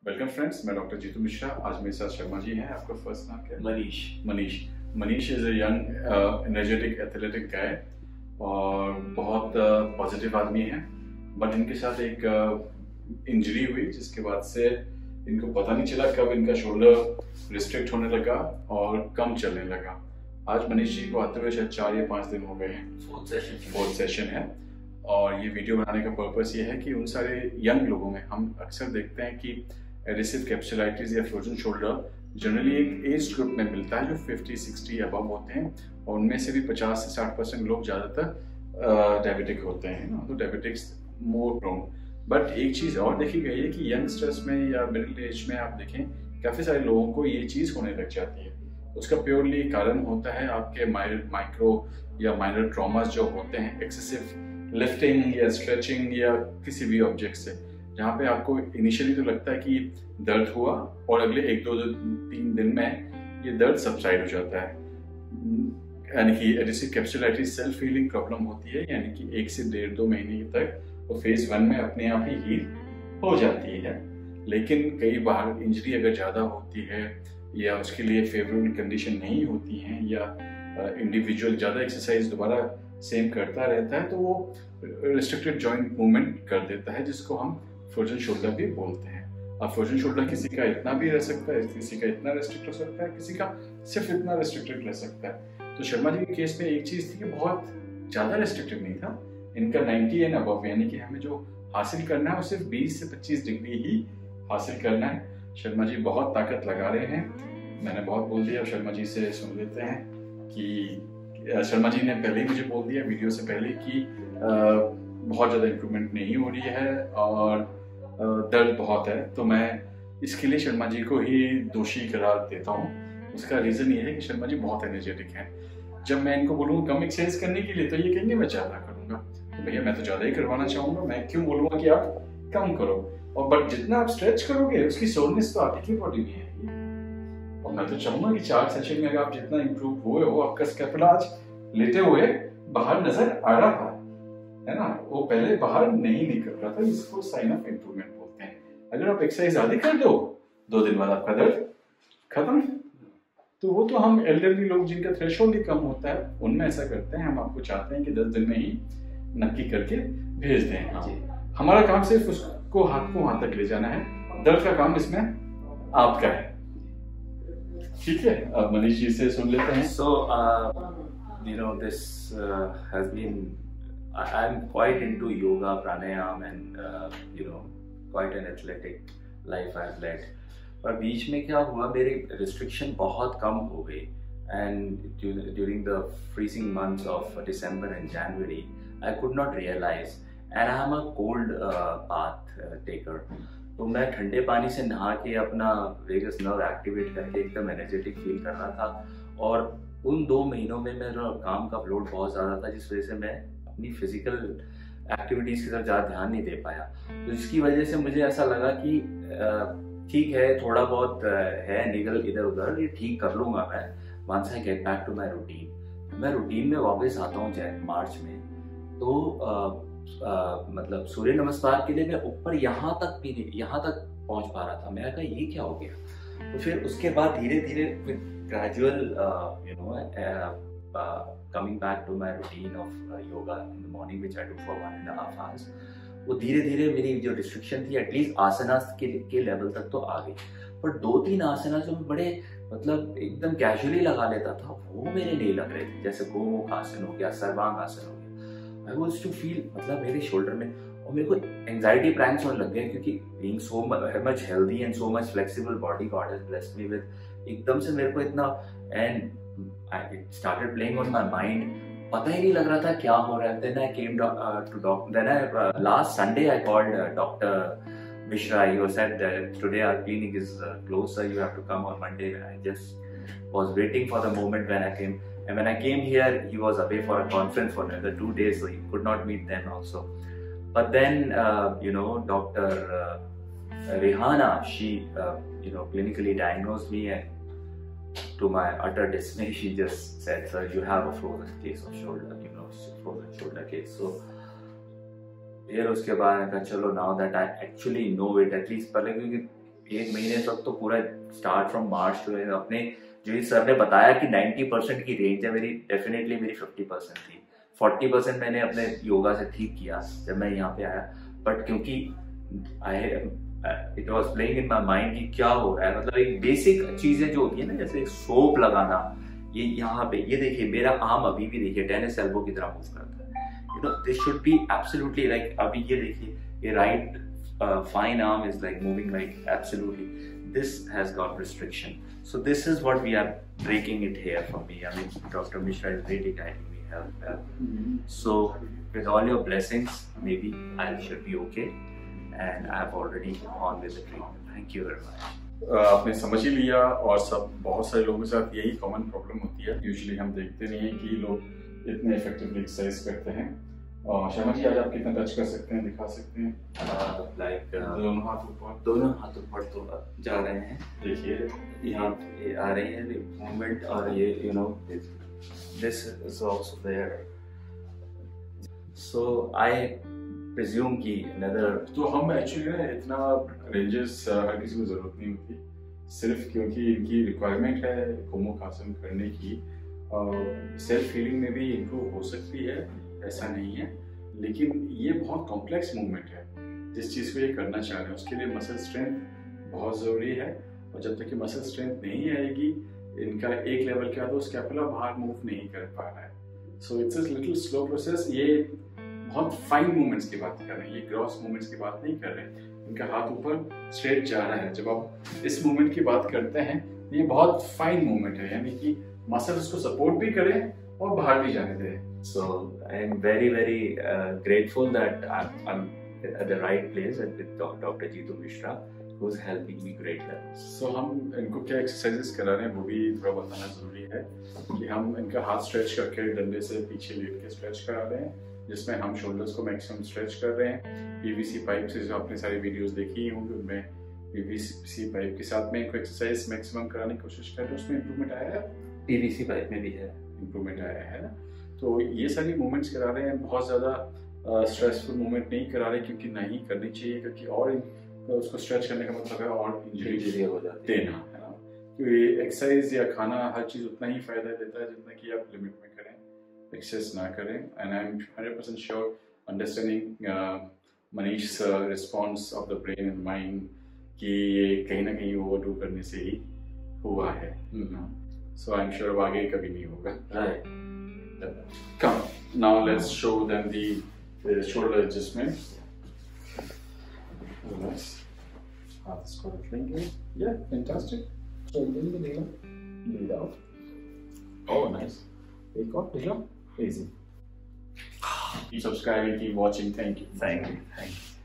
Welcome friends, मैं doctor Jitu Mishra. आज मेरे साथ शर्मा जी हैं। आपका फर्स्ट नाम क्या है? Manish. Manish is a young energetic athletic guy और बहुत पॉजिटिव आदमी है। बट इनके साथ एक इंजरी हुई जिसके बाद से इनको पता नहीं चला कब इनका शोल्डर रिस्ट्रिक्ट होने लगा और कम चलने लगा। आज मनीष जी को आते हुए शायद 4 या 5 दिन हो गए हैं। फोर्थ सेशन है। और ये वीडियो बनाने का पर्पस ये है कि उन सारे यंग लोगों में हम अक्सर देखते हैं कि एडिसिव कैप्सुलाइटिस या फ्रोजन शोल्डर जनरली एक एज ग्रुप में मिलता है जो 50-60 अबव होते हैं और उनमें से भी 50 से 60% लोग ज़्यादातर डायबिटिक होते हैं ना, तो डायबिटिक्स मोर प्रोन। बट एक चीज़ और देखी गई है कि यंगस्टर्स में या मिडिल एज में आप देखें काफ़ी सारे लोगों को ये चीज़ होने लग जाती है। उसका प्योरली कारण होता है आपके माइक्रो या माइनर ट्रॉमास जो होते हैं एक्सेसिव लिफ्टिंग या स्ट्रेचिंग या किसी भी ऑब्जेक्ट से, जहाँ पे आपको इनिशियली तो लगता है कि दर्द हुआ और अगले 1-2-3 दिन में ये दर्द सबसाइड हो जाता है। यानी कि adhesive capsulitis self healing problem होती है, यानी कि 1 से 1.5-2 महीने तक वो फेज 1 में अपने आप ही हील हो जाती है। लेकिन कई बार इंजरी अगर ज़्यादा होती है या उसके लिए फेवरेबल कंडीशन नहीं होती हैं या इंडिविजुअल ज़्यादा एक्सरसाइज दोबारा सेम करता रहता है तो वो रिस्ट्रिक्टेड जॉइंट मूवमेंट कर देता है, जिसको हम फ्रोजन शोल्डर भी बोलते हैं। अब फ्रोजन शोल्डर किसी का इतना भी रह सकता है, किसी का इतना रेस्ट्रिक्ट हो सकता है, किसी का सिर्फ इतना रेस्ट्रिक्टेड रह सकता है। तो शर्मा जी के केस में एक चीज़ थी कि बहुत ज़्यादा रेस्ट्रिक्टेड नहीं था, इनका 90 एंड अबव, यानी कि हमें जो हासिल करना है वो सिर्फ 20 से 25 डिग्री ही हासिल करना है। शर्मा जी बहुत ताकत लगा रहे हैं। मैंने बहुत बोल दिया, शर्मा जी से सुन लेते हैं कि शर्मा जी ने पहले ही मुझे बोल दिया वीडियो से पहले कि बहुत ज़्यादा इम्प्रूवमेंट नहीं हो रही है और दर्द बहुत है। तो मैं इसके लिए शर्मा जी को ही दोषी करार देता हूँ। उसका रीज़न ये है कि शर्मा जी बहुत एनर्जेटिक हैं। जब मैं इनको बोलूँगा कम एक्सरसाइज करने के लिए तो ये कहेंगे मैं ज़्यादा करूँगा। तो भैया मैं तो ज़्यादा ही करवाना चाहूँगा, मैं क्यों बोलूँगा कि आप कम करो। और बट जितना आप स्ट्रेच करोगे उसकी सोलनेस तो आपकी बॉडी में आएगी। और मैं तो चाहूँगा कि 4 सेशन में अगर आप जितना इम्प्रूव हुए हो, आपका स्कैपुला आज लेटे हुए बाहर नजर आ रहा था, है ना, वो पहले बाहर नहीं निकल रहा था। इसको साइन ऑफ इम्प्रूवमेंट बोलते हैं। अगर आप एक्सरसाइज आधी कर दो 2 दिन बाद आपका दर्द खत्म। तो वो तो हम एल्डरली लोग जिनका थ्रेशोल्ड ही कम होता है उनमें ऐसा करते हैं। हम आपको चाहते हैं कि 10 दिन में ही नक्की करके भेज दें। हाँ, हमारा काम सिर्फ उसको हाथ को वहां तक ले जाना है, दर्द का काम इसमें आपका है। ठीक है, अब मनीष जी से सुन लेते हैं। This has been, I'm quite into yoga, pranayam and quite an athletic life I've led. पर बीच में क्या हुआ, मेरी restriction बहुत कम हो गई and during the freezing months of December and January I could not realize, and I am a cold bath taker. तो मैं ठंडे पानी से नहा के अपना वेगस नर्व एक्टिवेट करके एकदम एनर्जेटिक फील कर रहा था। और उन 2 महीनों में मेरा काम का लोड बहुत ज़्यादा था, जिस वजह से मैं अपनी फिजिकल एक्टिविटीज़ की तरफ ज़्यादा ध्यान नहीं दे पाया। तो इसकी वजह से मुझे ऐसा लगा कि ठीक है, थोड़ा बहुत है निगल इधर उधर, ये ठीक कर लूँगा मैं once I get back to my routine. मैं रूटीन में वापस आता हूँ मार्च में, तो मतलब सूर्य नमस्कार के लिए मैं ऊपर यहाँ तक पहुँच पा रहा था। मैं कहा ये क्या हो गया। तो फिर उसके बाद धीरे धीरे gradual coming back to my routine of yoga in the morning which I do for 1.5 hours, वो धीरे धीरे मेरी जो रिस्ट्रिक्शन थी एटलीस्ट आसनास के लेवल तक तो आ गई। पर 2-3 आसना जो मैं बड़े मतलब एकदम कैजुअली लगा लेता था वो मेरे नहीं लग रहे थे, जैसे गोमुख आसन हो गया, सर्वांग आसन हो गया। I was to feel मतलब मेरे शोल्डर में, और मेरे को एंजाइटी प्रैंक्स होने लग गए क्योंकि being so much healthy and so much flexible body God has blessed me with, एकदम से मेरे को इतना, and it started playing on my mind, पता ही नहीं लग रहा था क्या हो रहा है। Then I came to doctor. Then last Sunday I called Dr. Mishra. He said that today our clinic is closed, so you have to come on Monday. I just was waiting for the moment when I came. And when I came here, he was away for a conference for another 2 days, so he could not meet them also. But then, Dr. Rehana, she, clinically diagnosed me, and to my utter dismay, she just said, "Sir, you have a frozen case of shoulder, frozen shoulder case." So, फिर उसके बाद मैं कहा चलो now that I actually know it, at least पहले क्योंकि 1 महीने तक तो पूरा स्टार्ट फ्रॉम मार्च टू अपने जो सर ने बताया कि 90% की रेंज है मेरी, डेफिनेटली मेरी 50% थी। 40% मैंने अपने योगा से ठीक किया जब मैं यहाँ पे आया, बट क्योंकि it was playing in my mind कि क्या हो रहा है, मतलब एक बेसिक चीजें जो होती है ना, जैसे सोप लगाना, ये यहाँ पे ये देखिए मेरा आर्म अभी भी देखिए टेनिस एल्बो की तरह मूव करता है, you know this should be absolutely like, अभी ये देखिए ये right fine arm is like moving like absolutely. This has got restriction. So this is what we are breaking it here for me. I mean, Dr. Mishra is really guiding me here. So with all your blessings, maybe I should be okay. And I have already on with the treatment. Thank you very much. आपने समझ ही लिया, और सब बहुत सारे लोगों के साथ यही कॉमन प्रॉब्लम होती है। यूजुअली हम देखते नहीं है कि लोग इतने इफेक्टिवली एक्सरसाइज करते हैं। और शर्मा जी, आज आप कितना टच कर सकते हैं, दिखा सकते हैं? लाइक दोनों हाथ ऊपर तो जा रहे हैं, देखिए यहाँ ये आ रहे हैं मूवमेंट, और ये you know this is also there. So I presume कि अनदर, तो हम एक्चुअली ना इतना रेंजेस हर किसी को जरूरत नहीं होती, सिर्फ क्योंकि इनकी रिक्वायरमेंट है गोमुख आसन करने की। सेल्फ हीलिंग में भी इम्प्रूव हो सकती है, ऐसा नहीं है, लेकिन ये बहुत कॉम्प्लेक्स मूवमेंट है। जिस चीज़ को ये करना चाह रहे हैं उसके लिए मसल स्ट्रेंथ बहुत ज़रूरी है, और जब तक कि मसल स्ट्रेंथ नहीं आएगी, इनका एक लेवल के बाद वो स्कैपुला बाहर मूव नहीं कर पा रहा है। So it's a little slow process. ये बहुत फाइन मूवमेंट्स की बात कर रहे हैं, ये ग्रॉस मूवमेंट्स की बात नहीं कर रहे हैं। इनका हाथ ऊपर स्ट्रेट जा रहा है। जब आप इस मूवमेंट की बात करते हैं, ये बहुत फाइन मूवमेंट है, यानी कि मसल उसको सपोर्ट भी करें और बाहर भी जाने दें। So I am very grateful that I'm at the right place and with Dr. Jeetu Mishra, who's helping me great levels. So हम इनको क्या एक्सरसाइजेस करा रहे हैं वो भी थोड़ा बताना जरूरी है कि हम इनका हाथ स्ट्रेच करके डंडे से पीछे लेट के स्ट्रेच करा रहे हैं, जिसमें हम शोल्डर्स को मैक्सिमम स्ट्रेच कर रहे हैं। पीवीसी पाइप से जो आपने सारी वीडियोस देखी होंगी, उनमें पीवीसी पाइप के साथ में इनको एक्सरसाइज मैक्सिमम कराने की कोशिश कर रहे हैं। उसमें इंप्रूवमेंट आया है, पीवीसी पाइप में भी है इंप्रूवमेंट आया है ना। तो ये सारी मूवमेंट्स करा रहे हैं, बहुत ज़्यादा स्ट्रेसफुल मूवमेंट नहीं करा रहे, क्योंकि नहीं करनी चाहिए, क्योंकि और उसको स्ट्रेच करने का मतलब है और इंजरी हो जाती है ना, है ना। क्योंकि एक्सरसाइज या खाना हर चीज़ उतना ही फायदा देता है जितना कि आप लिमिट में करें, एक्सेस ना करें। And I am 100% sure understanding Manish response of the brain and mind कि ये कहीं ना कहीं ओवरडू करने से ही हुआ है। सो आई एम श्योर आगे कभी नहीं होगा। Right. Come, now let's show them the shoulder adjustment. Relax. Half squat length. Yeah, fantastic. So bring the leg up, breathe out. Oh, nice. Take off, push up. Easy. Keep subscribing, keep watching. Thank you. Thank you.